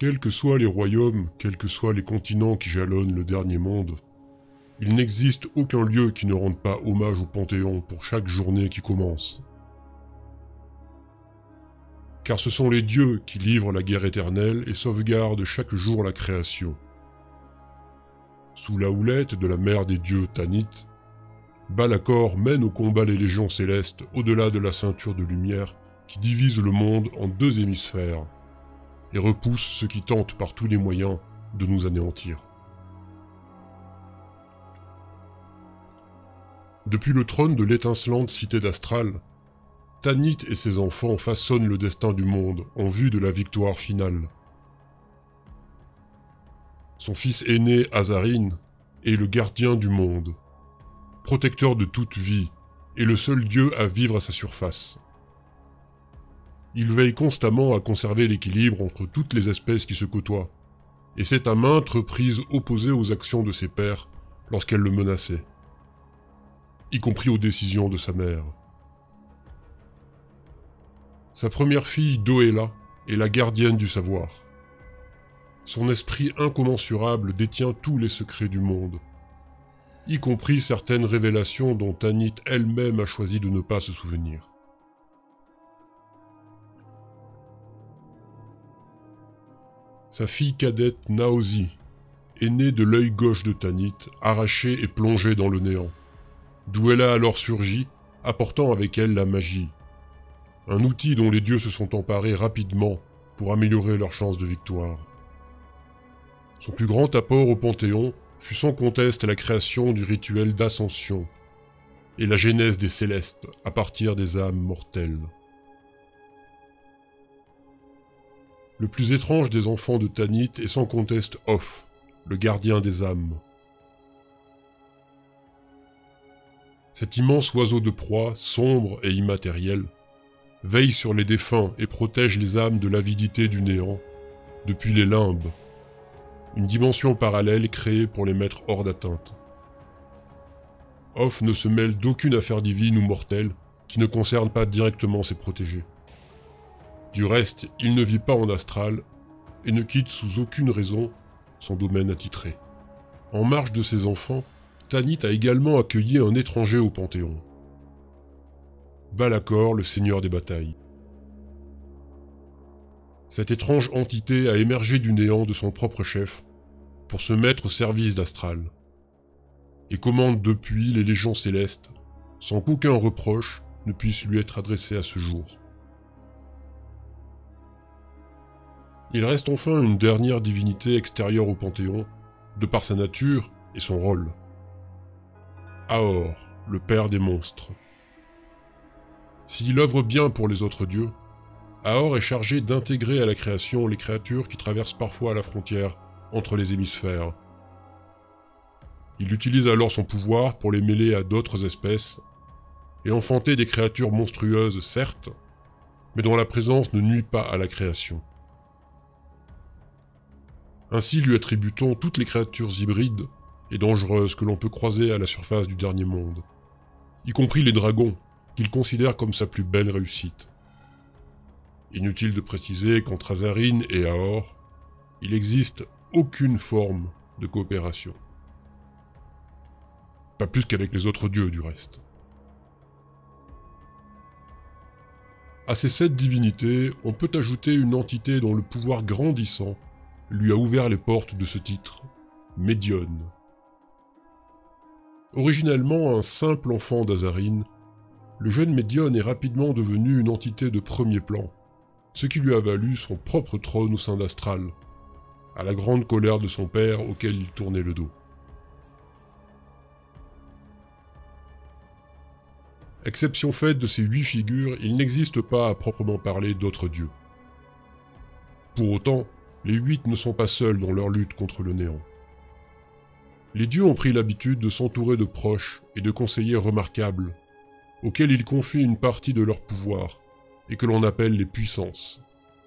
Quels que soient les royaumes, quels que soient les continents qui jalonnent le dernier monde, il n'existe aucun lieu qui ne rende pas hommage au Panthéon pour chaque journée qui commence. Car ce sont les dieux qui livrent la guerre éternelle et sauvegardent chaque jour la création. Sous la houlette de la mère des dieux Tanit, Balakor mène au combat les légions célestes au-delà de la ceinture de lumière qui divise le monde en deux hémisphères et repousse ceux qui tentent par tous les moyens de nous anéantir. Depuis le trône de l'étincelante cité d'Astral, Tanit et ses enfants façonnent le destin du monde en vue de la victoire finale. Son fils aîné, Azarine, est le gardien du monde, protecteur de toute vie, et le seul dieu à vivre à sa surface. Il veille constamment à conserver l'équilibre entre toutes les espèces qui se côtoient, et s'est à maintes reprises opposé aux actions de ses pères lorsqu'elles le menaçaient, y compris aux décisions de sa mère. Sa première fille, Doela, est la gardienne du savoir. Son esprit incommensurable détient tous les secrets du monde, y compris certaines révélations dont Tanit elle-même a choisi de ne pas se souvenir. Sa fille cadette Naosi est née de l'œil gauche de Tanit, arraché et plongé dans le néant, d'où elle a alors surgi, apportant avec elle la magie, un outil dont les dieux se sont emparés rapidement pour améliorer leurs chances de victoire. Son plus grand apport au Panthéon fut sans conteste la création du rituel d'ascension et la genèse des célestes à partir des âmes mortelles. Le plus étrange des enfants de Tanit est sans conteste Off, le gardien des âmes. Cet immense oiseau de proie, sombre et immatériel, veille sur les défunts et protège les âmes de l'avidité du néant, depuis les limbes, une dimension parallèle créée pour les mettre hors d'atteinte. Off ne se mêle d'aucune affaire divine ou mortelle qui ne concerne pas directement ses protégés. Du reste, il ne vit pas en astral et ne quitte sous aucune raison son domaine attitré. En marge de ses enfants, Tanit a également accueilli un étranger au Panthéon. Balakor, le seigneur des batailles. Cette étrange entité a émergé du néant de son propre chef pour se mettre au service d'Astral, et commande depuis les légions célestes, sans qu'aucun reproche ne puisse lui être adressé à ce jour. Il reste enfin une dernière divinité extérieure au Panthéon, de par sa nature et son rôle. Aor, le père des monstres. S'il œuvre bien pour les autres dieux, Aor est chargé d'intégrer à la création les créatures qui traversent parfois la frontière entre les hémisphères. Il utilise alors son pouvoir pour les mêler à d'autres espèces, et enfanter des créatures monstrueuses certes, mais dont la présence ne nuit pas à la création. Ainsi lui attribue-t-on toutes les créatures hybrides et dangereuses que l'on peut croiser à la surface du dernier monde, y compris les dragons, qu'il considère comme sa plus belle réussite. Inutile de préciser qu'entre Azarine et Aor, il n'existe aucune forme de coopération. Pas plus qu'avec les autres dieux du reste. À ces 7 divinités, on peut ajouter une entité dont le pouvoir grandissant lui a ouvert les portes de ce titre, Médion. Originellement un simple enfant d'Azarine, le jeune Médion est rapidement devenu une entité de premier plan, ce qui lui a valu son propre trône au sein d'Astral, à la grande colère de son père auquel il tournait le dos. Exception faite de ces 8 figures, il n'existe pas à proprement parler d'autres dieux. Pour autant, les 8 ne sont pas seuls dans leur lutte contre le néant. Les dieux ont pris l'habitude de s'entourer de proches et de conseillers remarquables, auxquels ils confient une partie de leur pouvoir, et que l'on appelle les puissances.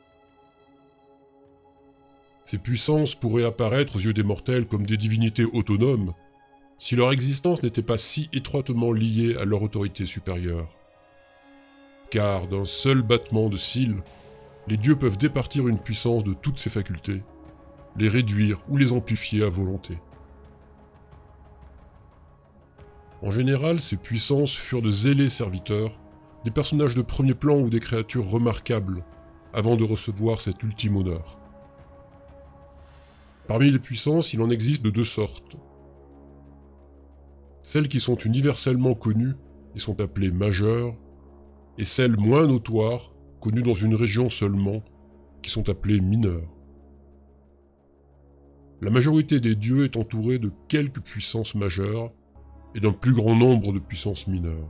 Ces puissances pourraient apparaître aux yeux des mortels comme des divinités autonomes, si leur existence n'était pas si étroitement liée à leur autorité supérieure. Car d'un seul battement de cils, les dieux peuvent départir une puissance de toutes ses facultés, les réduire ou les amplifier à volonté. En général, ces puissances furent de zélés serviteurs, des personnages de premier plan ou des créatures remarquables, avant de recevoir cet ultime honneur. Parmi les puissances, il en existe de deux sortes. Celles qui sont universellement connues et sont appelées majeures, et celles moins notoires, connues dans une région seulement, qui sont appelées mineures. La majorité des dieux est entourée de quelques puissances majeures et d'un plus grand nombre de puissances mineures.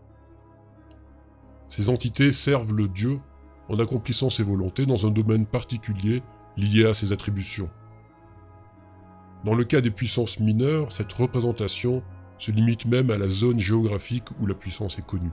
Ces entités servent le dieu en accomplissant ses volontés dans un domaine particulier lié à ses attributions. Dans le cas des puissances mineures, cette représentation se limite même à la zone géographique où la puissance est connue.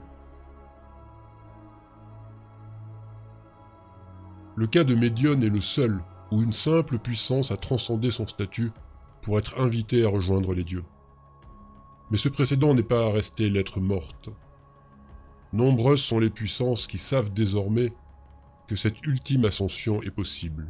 Le cas de Médione est le seul où une simple puissance a transcendé son statut pour être invitée à rejoindre les dieux. Mais ce précédent n'est pas à rester lettre morte. Nombreuses sont les puissances qui savent désormais que cette ultime ascension est possible.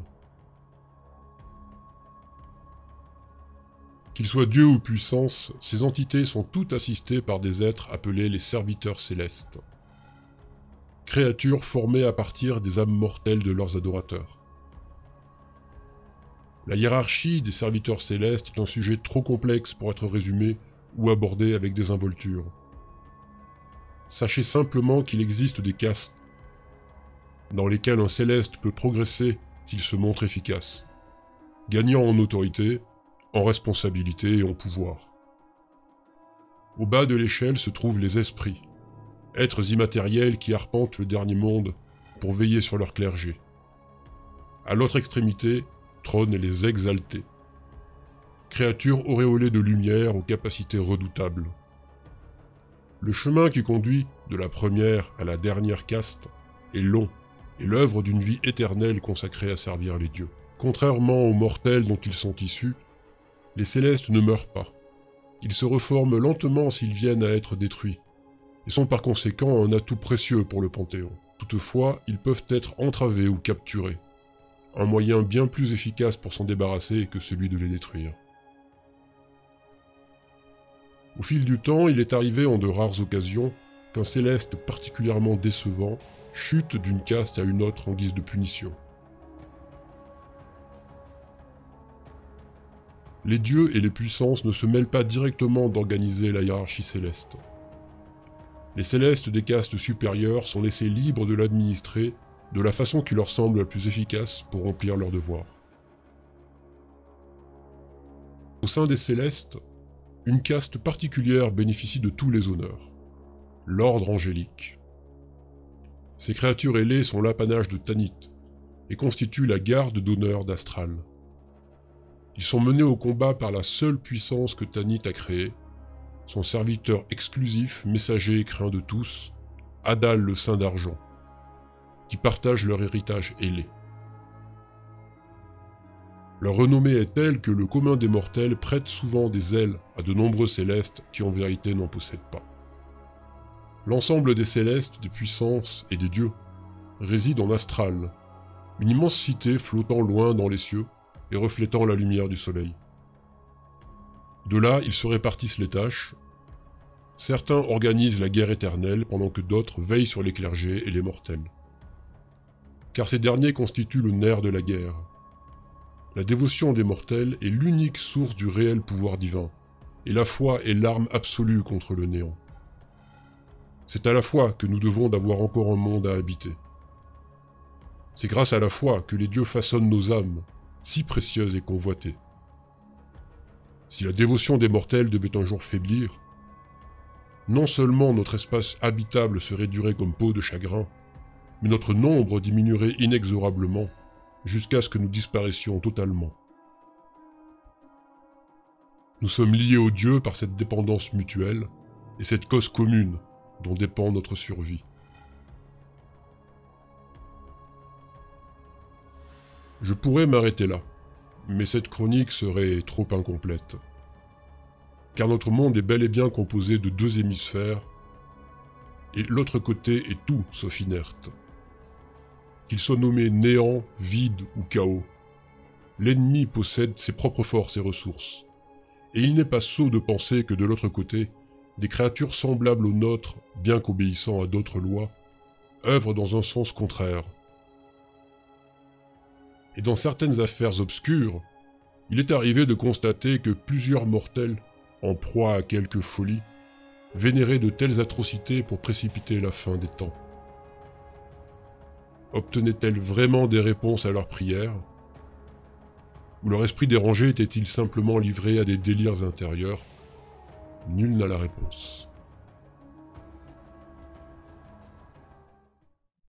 Qu'ils soient dieux ou puissances, ces entités sont toutes assistées par des êtres appelés les serviteurs célestes. Créatures formées à partir des âmes mortelles de leurs adorateurs. La hiérarchie des serviteurs célestes est un sujet trop complexe pour être résumé ou abordé avec désinvolture. Sachez simplement qu'il existe des castes, dans lesquelles un céleste peut progresser s'il se montre efficace, gagnant en autorité, en responsabilité et en pouvoir. Au bas de l'échelle se trouvent les esprits, êtres immatériels qui arpentent le dernier monde pour veiller sur leur clergé. À l'autre extrémité trônent les exaltés, créatures auréolées de lumière aux capacités redoutables. Le chemin qui conduit de la première à la dernière caste est long et l'œuvre d'une vie éternelle consacrée à servir les dieux. Contrairement aux mortels dont ils sont issus, les célestes ne meurent pas. Ils se reforment lentement s'ils viennent à être détruits, et sont par conséquent un atout précieux pour le Panthéon. Toutefois, ils peuvent être entravés ou capturés, un moyen bien plus efficace pour s'en débarrasser que celui de les détruire. Au fil du temps, il est arrivé en de rares occasions qu'un céleste particulièrement décevant chute d'une caste à une autre en guise de punition. Les dieux et les puissances ne se mêlent pas directement d'organiser la hiérarchie céleste. Les célestes des castes supérieures sont laissés libres de l'administrer de la façon qui leur semble la plus efficace pour remplir leurs devoirs. Au sein des célestes, une caste particulière bénéficie de tous les honneurs, l'ordre angélique. Ces créatures ailées sont l'apanage de Tanit et constituent la garde d'honneur d'Astral. Ils sont menés au combat par la seule puissance que Tanit a créée, son serviteur exclusif, messager et craint de tous, Adal le Saint d'Argent, qui partagent leur héritage ailé. Leur renommée est telle que le commun des mortels prête souvent des ailes à de nombreux célestes qui en vérité n'en possèdent pas. L'ensemble des célestes, des puissances et des dieux réside en Astral, une immense cité flottant loin dans les cieux et reflétant la lumière du soleil. De là, ils se répartissent les tâches. Certains organisent la guerre éternelle pendant que d'autres veillent sur les clergés et les mortels. Car ces derniers constituent le nerf de la guerre. La dévotion des mortels est l'unique source du réel pouvoir divin, et la foi est l'arme absolue contre le néant. C'est à la foi que nous devons d'avoir encore un monde à habiter. C'est grâce à la foi que les dieux façonnent nos âmes, si précieuses et convoitées. Si la dévotion des mortels devait un jour faiblir, non seulement notre espace habitable se réduirait comme peau de chagrin, mais notre nombre diminuerait inexorablement, jusqu'à ce que nous disparaissions totalement. Nous sommes liés aux dieux par cette dépendance mutuelle, et cette cause commune dont dépend notre survie. Je pourrais m'arrêter là, mais cette chronique serait trop incomplète. Car notre monde est bel et bien composé de deux hémisphères, et l'autre côté est tout sauf inerte. Qu'il soit nommé néant, vide ou chaos, l'ennemi possède ses propres forces et ressources. Et il n'est pas sot de penser que de l'autre côté, des créatures semblables aux nôtres, bien qu'obéissant à d'autres lois, œuvrent dans un sens contraire. Et dans certaines affaires obscures, il est arrivé de constater que plusieurs mortels, en proie à quelque folie, vénéraient de telles atrocités pour précipiter la fin des temps. Obtenaient-elles vraiment des réponses à leurs prières? Ou leur esprit dérangé était-il simplement livré à des délires intérieurs? Nul n'a la réponse.